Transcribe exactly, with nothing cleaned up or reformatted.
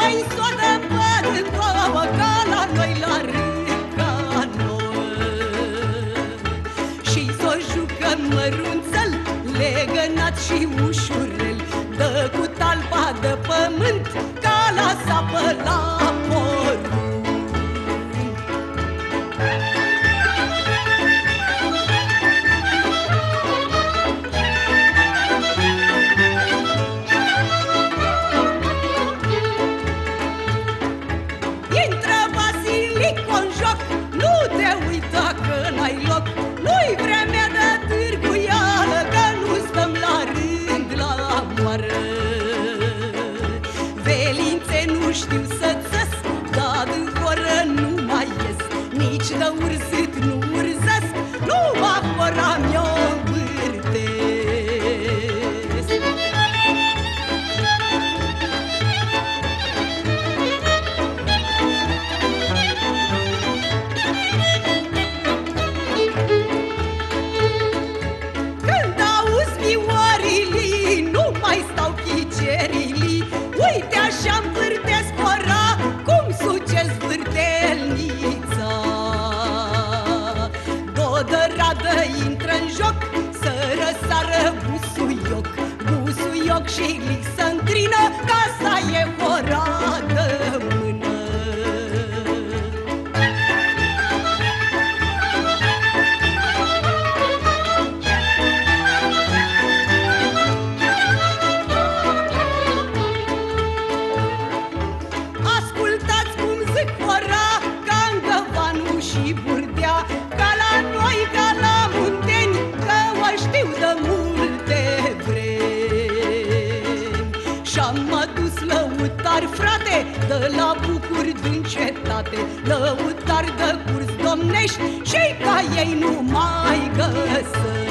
mai soadă văd în două, ca la noi la Râcano. Și s-o jucă mărunțel, legănat și ușurel, dă cu talpa de pământ, ca la sapă la porumb. Intră Vasilico în joc, nu te uita că n-ai loc. Nu-i vremea de târguială, că nu stăm la rând la moară. Velințe nu știu să țăs, dar din horă nu mai ies. Nici de urzit nu urzesc, numai fora mi-o învârtesc. Când auzi viorilii, nu mai stau chicerilii. Uite așa-mi vârtesc ora, cum sucesc vârtelnița. Dodăradă intră în joc, să răsară busuioc. Busuioc și Lisandrină, că asta e ora de mână. Ascultați cum zic ora, ca în Găvanu și Burdea, ca la noi, ca la Munteni, că o știu de multe vremi. Și-am adus lăutari, frate, de la Bucuri din cetate, lăutari de curs domnești, și ca ei nu mai găsesc.